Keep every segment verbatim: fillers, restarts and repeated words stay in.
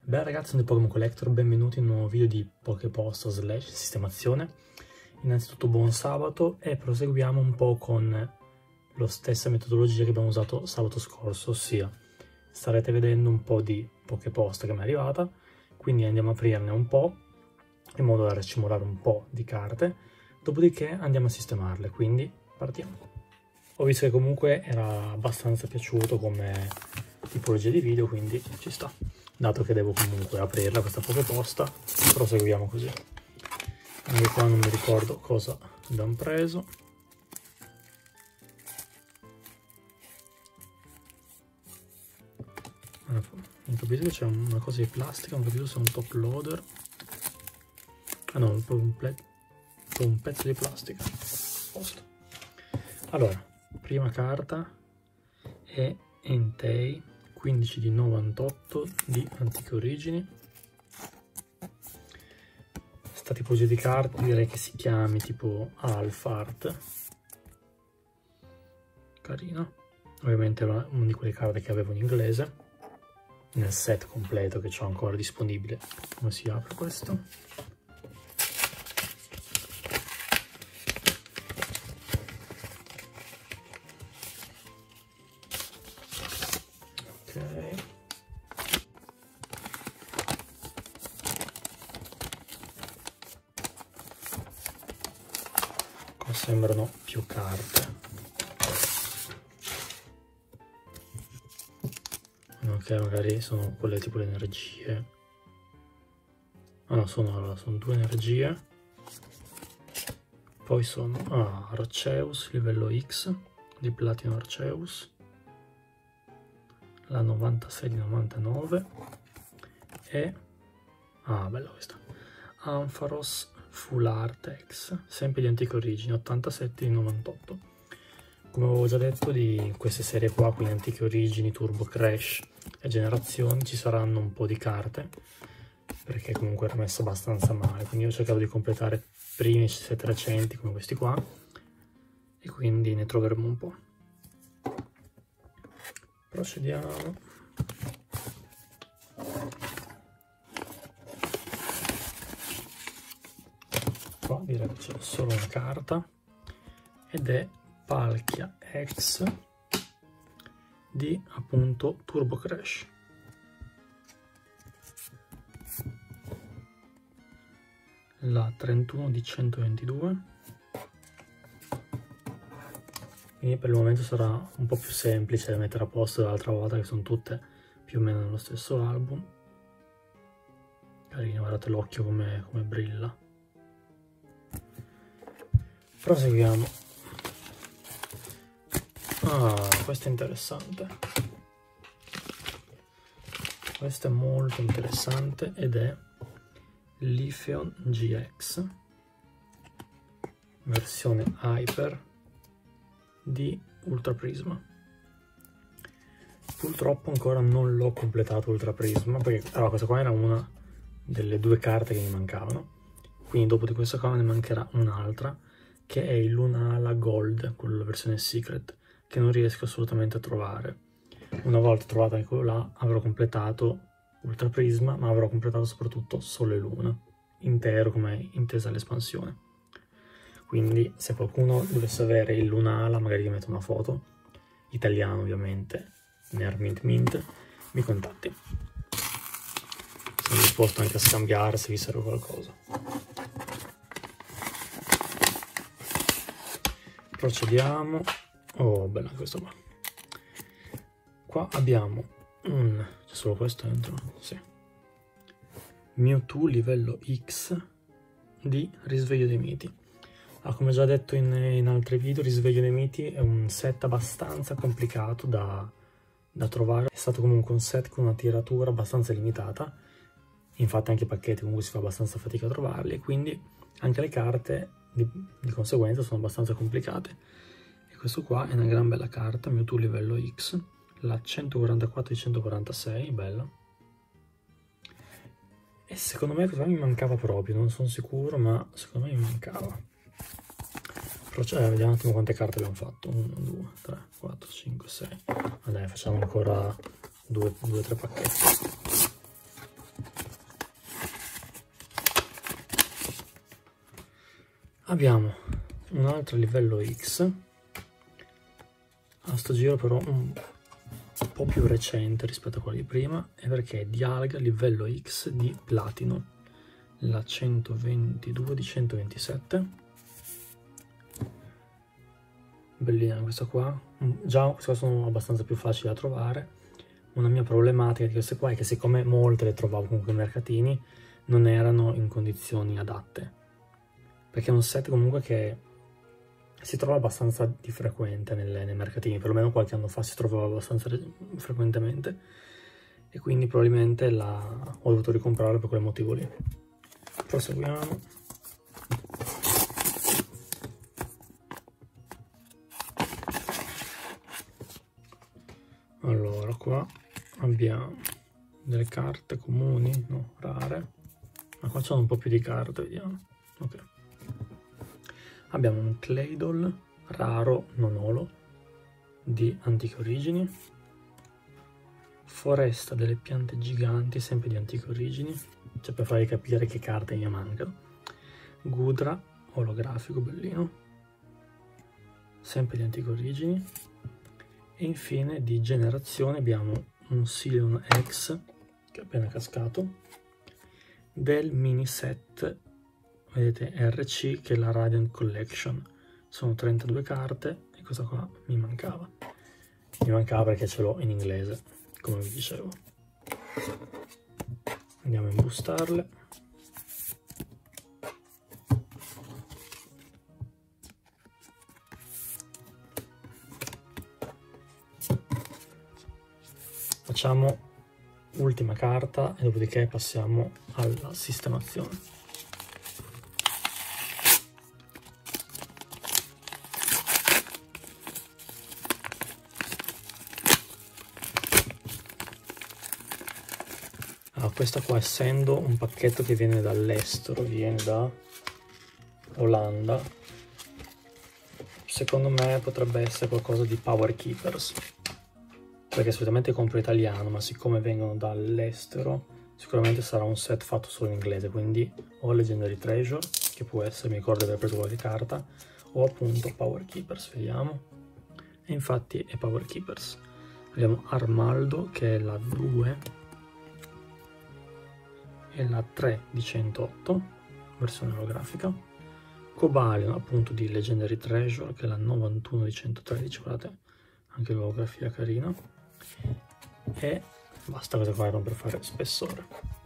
Beh ragazzi, sono di Pokémon Collector, benvenuti in un nuovo video di Poképosto slash sistemazione. Innanzitutto buon sabato e proseguiamo un po' con la stessa metodologia che abbiamo usato sabato scorso, ossia starete vedendo un po' di Poképosta che mi è arrivata, quindi andiamo a aprirne un po' in modo da racimolare un po' di carte, dopodiché andiamo a sistemarle, quindi partiamo. Ho visto che comunque era abbastanza piaciuto come tipologia di video, quindi ci sta. Dato che devo comunque aprirla questa Poképosta, proseguiamo così. Anche qua non mi ricordo cosa abbiamo preso. Ho capito che c'è una cosa di plastica, non ho capito se è un top loader. Ah no, un, un pezzo di plastica. Posto. Allora, prima carta è Entei quindici di novantotto di antiche origini. Sta tipologia di carte direi che si chiami tipo Alphart. Carina. Ovviamente era una di quelle carte che avevo in inglese nel set completo che ho ancora disponibile. Come si apre questo? Ok. Qua sembrano più carte. Ok, magari sono quelle tipo le energie. Ah no, sono, allora, sono due energie. Poi sono ah, Arceus, livello X di Platino Arceus. La novantasei di novantanove. E... ah, bella questa. Ampharos Full Art X, sempre di antiche origini, ottantasette di novantotto. Come avevo già detto, di queste serie qua, quindi antiche origini, Turbo Crash e generazioni, ci saranno un po' di carte, perché comunque era messa abbastanza male, quindi ho cercato di completare i primi set recenti come questi qua, e quindi ne troveremo un po'. Procediamo. Qua direi che c'è solo una carta, ed è Palkia X di appunto Turbo Crash. La trentuno di centoventidue. Quindi per il momento sarà un po' più semplice da mettere a posto dell'altra volta, che sono tutte più o meno nello stesso album. Carino, guardate l'occhio come, come brilla. Proseguiamo. Ah, questo è interessante. Questo è molto interessante ed è Leafeon G X versione Hyper di Ultra Prisma. Purtroppo ancora non l'ho completato Ultra Prisma, perché allora, questa qua era una delle due carte che mi mancavano, quindi dopo di questa qua ne mancherà un'altra, che è il Lunala Gold, quello della versione Secret, che non riesco assolutamente a trovare. Una volta trovata anche quello là, avrò completato Ultra Prisma, ma avrò completato soprattutto Sole Luna, intero come intesa l'espansione. Quindi se qualcuno dovesse avere il Lunala, magari gli metto una foto, italiano ovviamente, Nerd Mint Mint, mi contatti. Sono disposto anche a scambiare se vi serve qualcosa. Procediamo. Oh, bella questo qua. Qua abbiamo un... c'è solo questo dentro? Sì. Mewtwo livello X di Risveglio dei Miti. Ah, come già detto in, in altri video, Risveglio dei Miti è un set abbastanza complicato da, da trovare. È stato comunque un set con una tiratura abbastanza limitata. Infatti anche i pacchetti comunque si fa abbastanza fatica a trovarli, e quindi anche le carte di, di conseguenza sono abbastanza complicate. E questo qua è una gran bella carta, Mewtwo livello X, la centoquarantaquattro di centoquarantasei, bella. E secondo me questa mi mancava proprio, non sono sicuro, ma secondo me mi mancava. Procediamo, vediamo un attimo quante carte abbiamo fatto. uno, due, tre, quattro, cinque, sei. Ma dai, facciamo ancora due o tre pacchetti. Abbiamo un altro livello X, a sto giro però un po' più recente rispetto a quello di prima, è perché è di alga livello X di platino, la centoventidue di centoventisette. Bellina questa qua, già queste sono abbastanza più facili da trovare. Una mia problematica di queste qua è che siccome molte le trovavo comunque nei mercatini, non erano in condizioni adatte, perché è un set comunque che si trova abbastanza di frequente nelle, nei mercatini, perlomeno qualche anno fa si trovava abbastanza frequentemente, e quindi probabilmente la, ho dovuto ricomprarla per quel motivo lì. Proseguiamo. Allora, qua abbiamo delle carte comuni, no, rare, ma qua c'è un po' più di carte, vediamo. Ok. Abbiamo un Claydol raro non holo di antiche origini, foresta delle piante giganti sempre di antiche origini, cioè per farvi capire che carte mi mancano, Gudra olografico bellino, sempre di antiche origini, e infine di generazione abbiamo un Sylveon X che è appena cascato del mini set, vedete, R C, che è la Radiant Collection. Sono trentadue carte e questa qua mi mancava. Mi mancava perché ce l'ho in inglese, come vi dicevo. Andiamo a imbustarle. Facciamo ultima carta e dopodiché passiamo alla sistemazione. Allora, questa qua, essendo un pacchetto che viene dall'estero, viene da Olanda, secondo me potrebbe essere qualcosa di Power Keepers, perché solitamente compro italiano, ma siccome vengono dall'estero sicuramente sarà un set fatto solo in inglese, quindi o Legendary Treasure, che può essere, mi ricordo di aver preso qualche carta, o appunto Power Keepers, vediamo. E infatti è Power Keepers. Abbiamo Armaldo, che è la due e la tre di centootto, versione olografica. Cobalion, appunto di Legendary Treasure, che è la novantuno di centotredici, guardate, anche l'olografia carina. E basta, queste qua erano per fare spessore.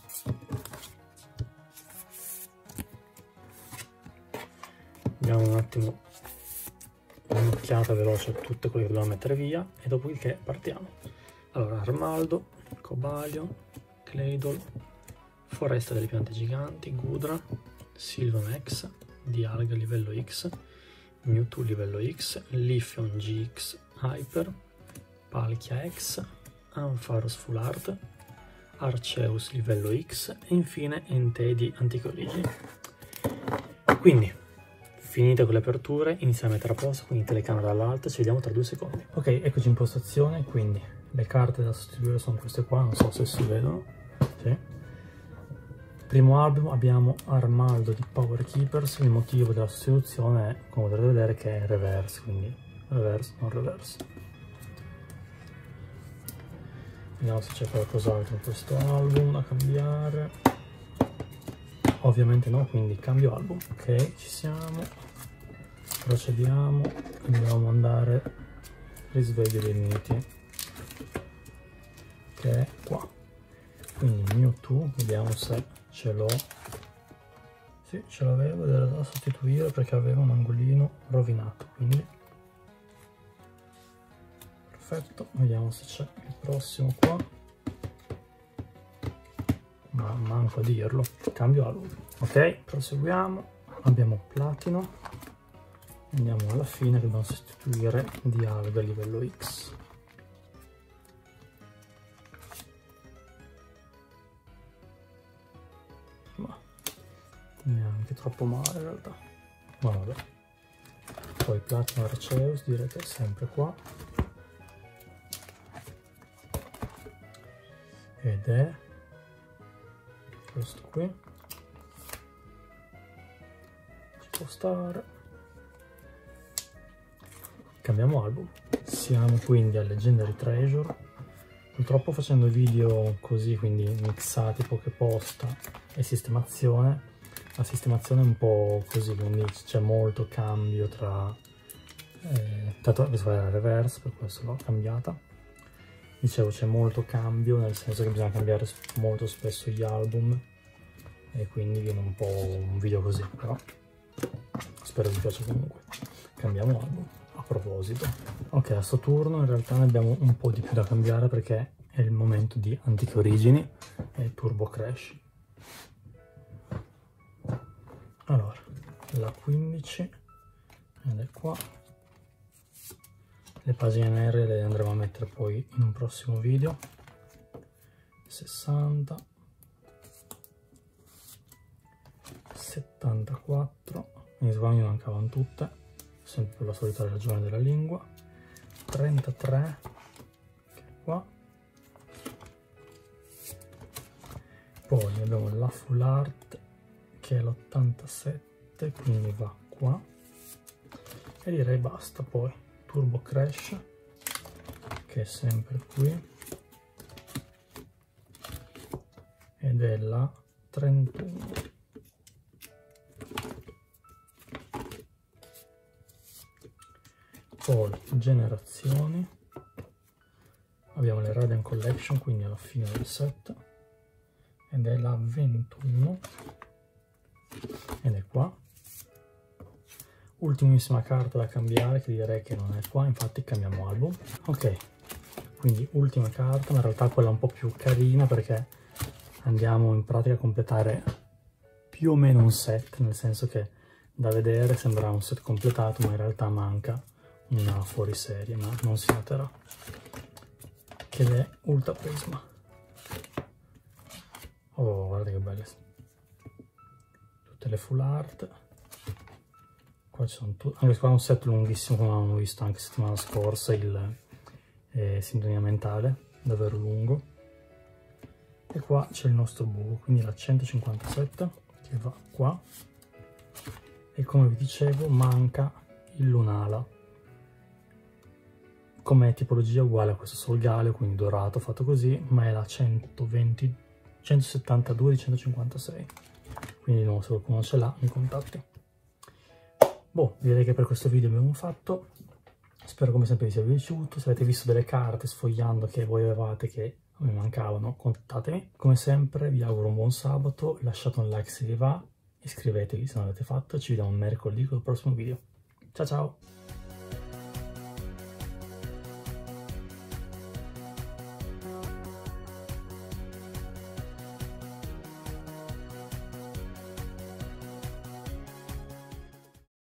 Diamo un attimo un'occhiata veloce a tutte quelle che dobbiamo mettere via e dopodiché partiamo. Allora, Armaldo, Cobalion, Claydol, foresta delle piante giganti, Gudra, Sylveon X di alga livello X, Mewtwo livello X, Leafeon G X Hyper, Palkia X, Ampharos Full Art, Arceus livello X e infine Entei di antiche origini. Quindi, finite con le aperture, iniziamo a mettere a posto, quindi telecamera dall'alto, ci vediamo tra due secondi. Ok, eccoci in postazione, quindi le carte da sostituire sono queste qua, non so se si vedono. Sì. Primo album abbiamo Armaldo di Power Keepers, il motivo della sostituzione è, come potrete vedere, che è reverse, quindi reverse, non reverse. Vediamo se c'è qualcos'altro in questo album da cambiare. Ovviamente no, quindi cambio album. Ok, ci siamo. Procediamo. Dobbiamo andare risveglio dei miti, che è qua. Quindi Mewtwo, vediamo se ce l'ho. Sì, ce l'avevo ed era da sostituire perché aveva un angolino rovinato, quindi perfetto. Vediamo se c'è il prossimo qua, ma manco a dirlo. Cambio album. Ok, proseguiamo. Abbiamo Platino, andiamo alla fine che dobbiamo sostituire di alga livello X. Neanche troppo male in realtà, ma vabbè. Poi Platino Arceus, direi che è sempre qua, ed è questo qui. Ci spostare. Cambiamo album. Siamo quindi a Legendary Treasure. Purtroppo facendo video così, quindi mixati, poche posta e sistemazione, la sistemazione è un po' così, quindi c'è molto cambio tra... Eh, tanto bisogna fare la reverse, per questo l'ho cambiata. Dicevo, c'è molto cambio, nel senso che bisogna cambiare molto spesso gli album e quindi viene un po' un video così, però spero vi piaccia comunque. Cambiamo album. A proposito, ok, a sto turno in realtà ne abbiamo un po' di più da cambiare perché è il momento di Antiche Origini e Turbo Crash. Allora, la quindici ed è qua. Le pagine nere le andremo a mettere poi in un prossimo video. sessanta, settantaquattro, mi sbaglio, mancavano tutte, sempre per la solita ragione della lingua. trentatré, che è qua. Poi abbiamo la Full Art, che è l'ottantasette, quindi va qua. E direi basta. Poi Turbo Crash, che è sempre qui, ed è la trentuno. Poi generazioni, abbiamo le Raiden Collection, quindi alla fine del set, ed è la ventuno, ed è qua. Ultimissima carta da cambiare, che direi che non è qua, infatti cambiamo album. Ok, quindi ultima carta, ma in realtà quella un po' più carina perché andiamo in pratica a completare più o meno un set, nel senso che da vedere sembra un set completato, ma in realtà manca una fuoriserie, ma non si noterà, che è Ultra Prisma. Oh, guarda che belle, tutte le full art. Qua ci sono tutti, anche qua è un set lunghissimo, come avevamo visto anche settimana scorsa, il eh, Sintonia Mentale, davvero lungo. E qua c'è il nostro buco, quindi la centocinquantasette, che va qua. E come vi dicevo, manca il Lunala, come tipologia uguale a questo Solgaleo, quindi dorato, fatto così, ma è la centoventi, centosettantadue di centocinquantasei. Quindi di nuovo, se qualcuno ce l'ha, mi contatti. Boh, direi che per questo video abbiamo fatto. Spero come sempre vi sia piaciuto. Se avete visto delle carte sfogliando che voi avevate che mi mancavano, contattatemi. Come sempre vi auguro un buon sabato, lasciate un like se vi va, iscrivetevi se non l'avete fatto e ci vediamo mercoledì con il prossimo video. Ciao ciao!